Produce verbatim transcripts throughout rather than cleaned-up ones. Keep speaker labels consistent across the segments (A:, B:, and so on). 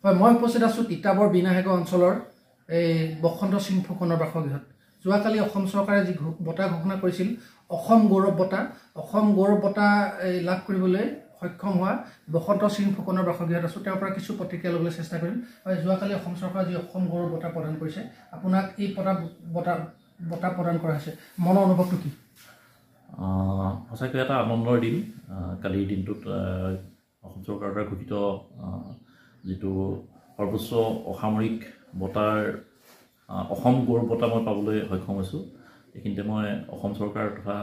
A: হয়, মই উপস্থিত আছোঁ তিতাবৰ বিনাহেগ অঞ্চলৰ এই বসন্ত সিং ফুকনৰ বাসগৃহত। যোৱাকালি অসম চৰকাৰে যি বঁটা ঘোষণা কৰিছিল, অসম গৌৰৱ বঁটা, অসম গৌৰৱ বঁটা লাভ কৰিবলৈ সক্ষম হোৱা বসন্ত সিং ফুকনৰ বাসগৃহত আছোঁ। তেওঁৰ পৰা কিছু প্ৰতিক্ৰিয়া ল'বলৈ চেষ্টা কৰিম। হয়, যোৱাকালি অসম চৰকাৰে যি অসম গৌৰৱ বঁটা প্ৰদান কৰিছে, আপোনাক এই বঁটা বঁটা বঁটা প্ৰদান কৰা হৈছে, মনৰ অনুভৱটো কি?
B: সঁচাকৈ এটা আনন্দৰ দিন। কালিৰ দিনটোত অসম চৰকাৰৰ দ্বাৰা ঘোষিত যিটো সৰ্বোচ্চ অসামৰিক বঁটাৰ অসম গৌৰৱ বঁটা মই পাবলৈ সক্ষম হৈছোঁ। এইখিনিতে মই অসম চৰকাৰ তথা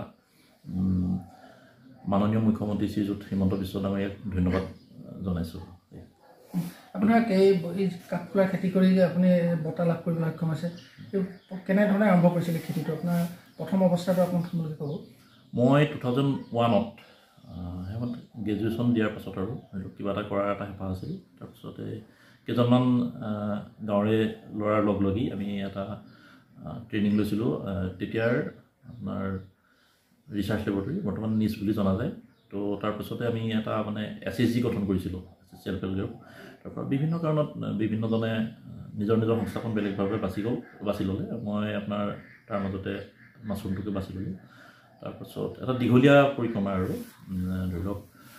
B: মাননীয় মুখ্যমন্ত্ৰী শ্ৰীযুত হিমন্ত বিশ্ব ডাঙৰীয়াক ধন্যবাদ জনাইছোঁ।
A: আপোনাক এই কাঠফুলাৰ খেতি কৰি যে আপুনি বঁটা লাভ কৰিবলৈ সক্ষম হৈছে, কেনেধৰণে আৰম্ভ কৰিছিলে খেতিটো? আপোনাৰ প্ৰথম অৱস্থাটো আপোনাক থুলমূলকৈ ক'ব।
B: মই টু থাউজেণ্ড ওৱানত শেষত গ্ৰেজুৱেশ্যন দিয়াৰ পাছত আৰু কিবা এটা কৰাৰ এটা হেঁপাহ আছিল। তাৰপিছতে কেইজনমান গাঁৱৰে ল'ৰাৰ লগ লাগি আমি এটা ট্ৰেইনিং লৈছিলোঁ। তেতিয়াৰ আপোনাৰ ৰিচাৰ্চ লেবৰেটৰী, বৰ্তমান নিজ বুলি জনা যায়। তো তাৰপিছতে আমি এটা মানে এছ এছ জি গঠন কৰিছিলোঁ, চেল্ফ হেল্প গ্ৰুপ। তাৰপৰা বিভিন্ন কাৰণত বিভিন্নজনে নিজৰ নিজৰ সংস্থাপন বেলেগভাৱে বাছি গ'ল বাছি ল'লে। মই আপোনাৰ তাৰ মাজতে মাছৰুমটোকে বাছি ল'লোঁ। তাৰপাছত এটা দীঘলীয়া পৰিক্ৰমা আৰু ধৰি লওক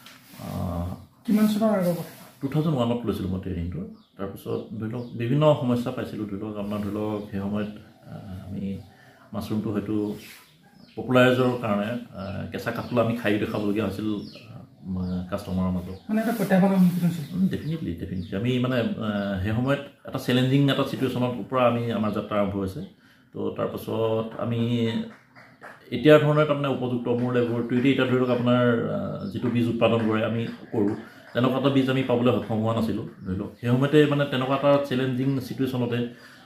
A: কিমান চনৰ আগৰ কথা?
B: টু থাউজেণ্ড ওৱানত লৈছিলোঁ মই ট্ৰেইনিংটো। তাৰপিছত ধৰি লওক বিভিন্ন সমস্যা পাইছিলোঁ। ধৰি লওক আপোনাৰ ধৰি লওক সেই সময়ত আমি মাছৰুমটো হয়তো পপুলাৰাইজৰ কাৰণে কেঁচা কাঠফুলা আমি খাই দেখাবলগীয়া হৈছিল কাষ্টমাৰৰ মাজত।
A: মানে এটা প্ৰত্যাহ্বানৰ সন্মুখীন হৈছিল।
B: ডেফিনেটলি ডেফিনেটলি আমি মানে সেই সময়ত এটা চেলেঞ্জিং এটা ছিটুৱেশ্যনৰ পৰা আমি আমাৰ যাত্ৰা আৰম্ভ হৈছে। তো তাৰপাছত আমি এতিয়াৰ ধৰণে তাৰমানে উপযুক্ত মোৰ লেবৰেটৰীতে এতিয়া ধৰি লওক আপোনাৰ যিটো বীজ উৎপাদন কৰে আমি কৰোঁ, তেনেকুৱা এটা বীজ আমি পাবলৈ সক্ষম হোৱা নাছিলোঁ। ধৰি লওক সেই সময়তে মানে তেনেকুৱা এটা চেলেঞ্জিং ছিটুৱেশ্যনতে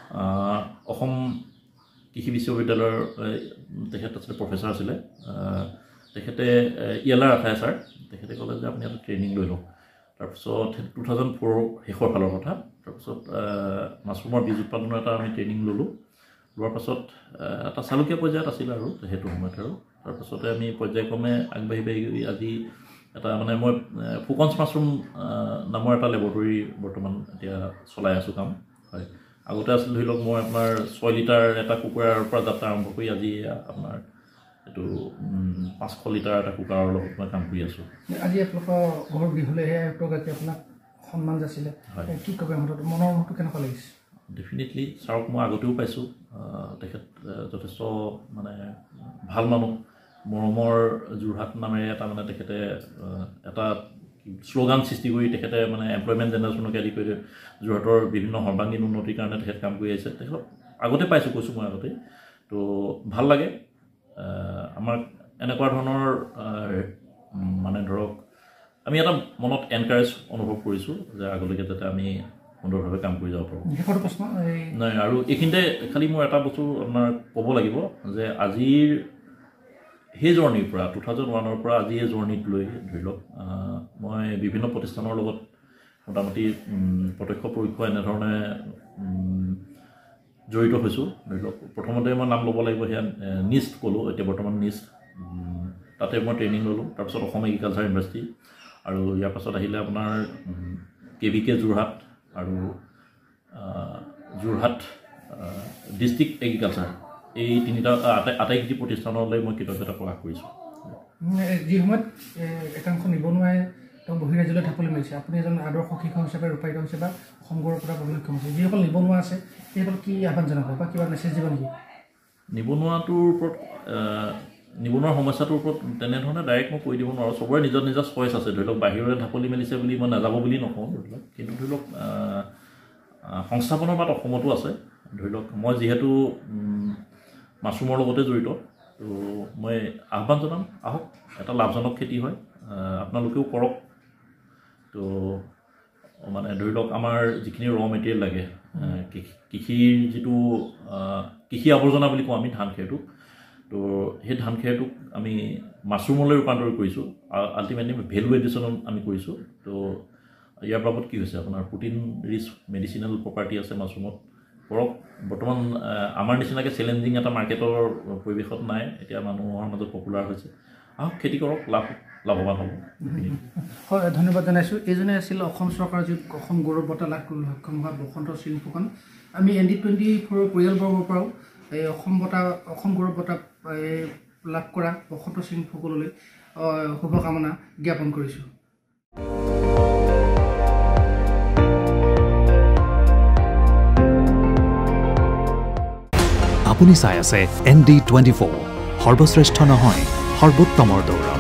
B: অসম কৃষি বিশ্ববিদ্যালয়ৰ তেখেত আছিলে প্ৰফেচাৰ আছিলে, তেখেতে ইয়ালা ৰাথাই ছাৰ, তেখেতে ক'লে যে আপুনি এটা ট্ৰেইনিং লৈ লওক। তাৰপিছত টু থাউজেণ্ড ফ'ৰ শেষৰ ফালৰ কথা। তাৰপিছত মাছৰুমৰ বীজ উৎপাদনৰ এটা আমি ট্ৰেইনিং ল'লোঁ। লোৱাৰ পাছত এটা চালুকীয়া পৰ্যায়ত আছিলে আৰু সেইটো সময়ত আৰু তাৰপাছতে আমি পৰ্যায়ক্ৰমে আগবাঢ়ি বাঢ়ি আজি এটা মানে মই ফুকনছ মাছৰুম নামৰ এটা লেবৰেটৰী বৰ্তমান এতিয়া চলাই আছোঁ কাম। হয়, আগতে আছিল ধৰি লওক মই আপোনাৰ ছয় লিটাৰ এটা কুকুৰাৰ পৰা যাত্ৰা আৰম্ভ কৰি আজি আপোনাৰ এইটো পাঁচশ লিটাৰ এটা কুকুৰাৰ লগত মই কাম কৰি আছোঁ।
A: আজি আপোনালোকৰ ঘৰ গৃহলৈ আয়ুক্তগৰাকীয়ে আপোনাক সন্মান যাচিলে, কি ক'ব? মনৰ মনটো কেনেকুৱা লাগিছে?
B: ডেফিনেটলি ছাৰক মই আগতেও পাইছোঁ। তেখেত যথেষ্ট মানে ভাল মানুহ। মৰমৰ যোৰহাট নামেৰে এটা মানে তেখেতে এটা শ্লোগান সৃষ্টি কৰি তেখেতে মানে এমপ্লয়মেণ্ট জেনেৰেশ্যনকে আদি কৰি যোৰহাটৰ বিভিন্ন সৰ্বাংগীন উন্নতিৰ কাৰণে তেখেত কাম কৰি আহিছে। তেখেতক আগতে পাইছোঁ, কৈছোঁ মই আগতে। তো ভাল লাগে। আমাৰ এনেকুৱা ধৰণৰ মানে ধৰক আমি এটা মনত এনকাৰেজ অনুভৱ কৰিছোঁ যে আগলৈকে যাতে আমি সুন্দৰভাৱে কাম কৰি যাব পাৰোঁ।
A: শেষৰ প্ৰশ্ন
B: নাই আৰু এইখিনিতে খালি মোৰ এটা বস্তু আপোনাৰ ক'ব লাগিব যে আজিৰ সেই জাৰ্ণিৰ পৰা টু থাউজেণ্ড ওৱানৰ পৰা আজি এই জাৰ্ণিত লৈ ধৰি লওক মই বিভিন্ন প্ৰতিষ্ঠানৰ লগত মোটামুটি প্ৰত্যক্ষ পৰোক্ষ এনেধৰণে জড়িত হৈছোঁ। ধৰি লওক প্ৰথমতে মই নাম ল'ব লাগিব সেয়া নিষ্ট ক'লোঁ, এতিয়া বৰ্তমান নিষ্ট, তাতে মই ট্ৰেইনিং ল'লোঁ। তাৰপিছত অসম এগ্ৰিকালচাৰ ইউনিভাৰ্চিটি আৰু ইয়াৰ পাছত আহিলে আপোনাৰ কে ভি কে যোৰহাট আৰু যোৰহাট ডিষ্ট্ৰিক্ট এগ্ৰিকালচাৰ, এই তিনিটা আটাই আটাইকেইটি প্ৰতিষ্ঠানলৈ মই কৃতজ্ঞতা প্ৰকাশ কৰিছোঁ।
A: যি সময়ত একাংশ নিবনুৱাই তেওঁ বহিৰাজ্যলৈ ঢাপলি মেলিছে, আপুনি এজন আদৰ্শ শিক্ষক হিচাপে ৰূপায়িত হৈছে বা অসম গৌৰৱ বঁটা পাবলৈ সক্ষম হৈছে, যিসকল নিবনুৱা আছে সেইসকল কি আহ্বান জনাব বা কিবা মেছেজ দিব নেকি?
B: নিবনুৱাটোৰ ওপৰত নিবনুৱাৰ সমস্যাটোৰ ওপৰত তেনেধৰণে ডাইৰেক্ট মই কৈ দিব নোৱাৰোঁ। চবৰে নিজৰ নিজৰ চইচ আছে। ধৰি লওক বাহিৰৰে ঢাপলি মেলিছে বুলি মই নাযাব বুলি নকওঁ, ধৰি লওক কিন্তু ধৰি লওক সংস্থাপনৰ বাট অসমতো আছে। ধৰি লওক মই যিহেতু মাছৰুমৰ লগতে জড়িত, তো মই আহ্বান জনাম, আহক, এটা লাভজনক খেতি হয়, আপোনালোকেও কৰক। তো মানে ধৰি লওক আমাৰ যিখিনি ৰ মেটেৰিয়েল লাগে, কৃষিৰ যিটো কৃষি আৱৰ্জনা বুলি কওঁ আমি ধান খেৰটোক, তো সেই ধান খেৰটোক আমি মাছৰুমলৈ ৰূপান্তৰ কৰিছোঁ। আল্টিমেটলি ভেলু এডিশ্যন আমি কৰিছোঁ। তো ইয়াৰ বাবদ কি হৈছে আপোনাৰ প্ৰটিন ৰিচ মেডিচিনেল প্ৰপাৰ্টি আছে মাছৰুমত, কৰক। বৰ্তমান আমাৰ নিচিনাকৈ চেলেঞ্জিং এটা মাৰ্কেটৰ পৰিৱেশত নাই, এতিয়া মানুহৰ মাজত পপুলাৰ হৈছে। আহক খেতি কৰক, লাভ লাভৱান হ'ব।
A: হয়, ধন্যবাদ জনাইছোঁ। এইজনে আছিল অসম চৰকাৰৰ যি অসম গৌৰৱ বঁটা লাভ কৰিবলৈ সক্ষম হোৱা বসন্ত সিং ফুকন। আমি এন ডি টুৱেণ্টি ফ'ৰৰ পৰিয়ালবৰ্গৰ পৰাও এই অসম বঁটা অসম গৌৰৱ বঁটা লাভ কৰা বসন্ত সিং ফুকনলৈ শুভকামনা জ্ঞাপন কৰিছোঁ।
C: আপুনি চাই আছে এন ডি টুৱেণ্টি ফ'ৰ, সৰ্বশ্ৰেষ্ঠ নহয় সৰ্বোত্তমৰ দৌৰ।